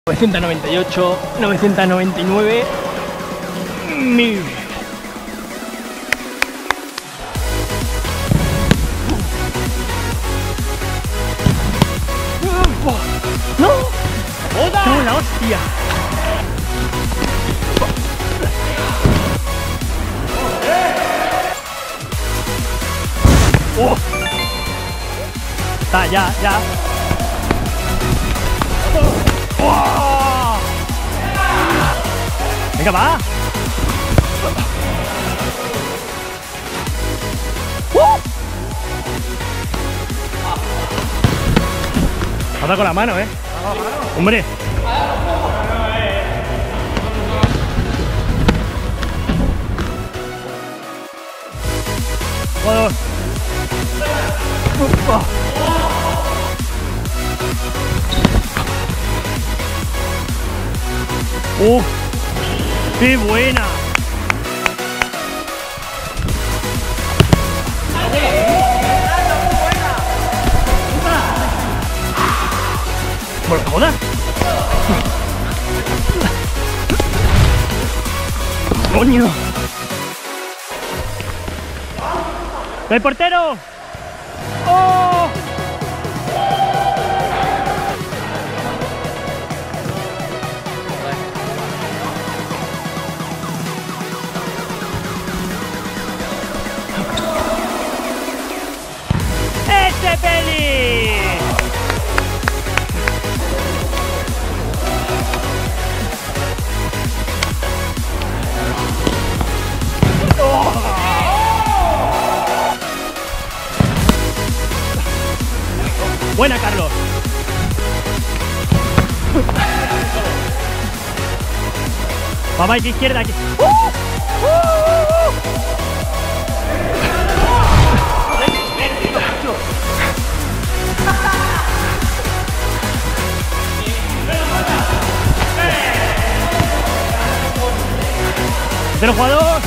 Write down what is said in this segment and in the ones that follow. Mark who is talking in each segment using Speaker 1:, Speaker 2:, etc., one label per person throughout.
Speaker 1: 998, 999, 1000. ¡No! ¡Qué la hostia! ¡Oh! Está, ya. ¡Oh! Venga, va. Anda con la mano, Hombre. Jugador. ¡Qué buena! ¿Por la joda? ¡Coño! ¡El portero! ¡Oh! ¡Este peli! Buena, Carlos. Vamos aquí, izquierda, aquí. Tercer jugador.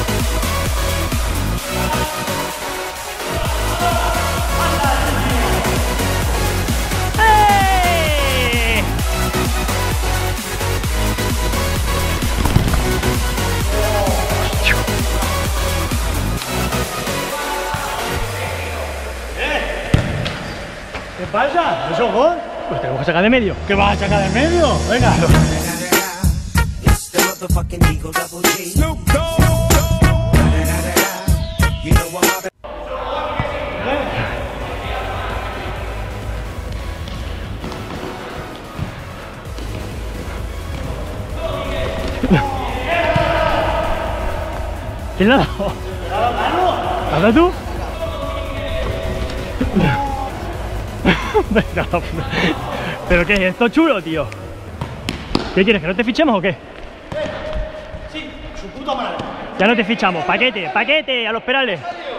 Speaker 2: ¿Qué pasa? ¿Eso gol?
Speaker 1: Pues tenemos que sacar de medio.
Speaker 2: ¿Qué vas a sacar de medio? Venga.
Speaker 1: ¿Quién la ha dado? ¿La has dado tú? ¿Pero qué es esto chulo, tío? ¿Qué quieres? ¿Que no te fichemos o qué?
Speaker 2: Sí, su puta madre.
Speaker 1: Ya no te fichamos. Paquete, paquete, a los perales.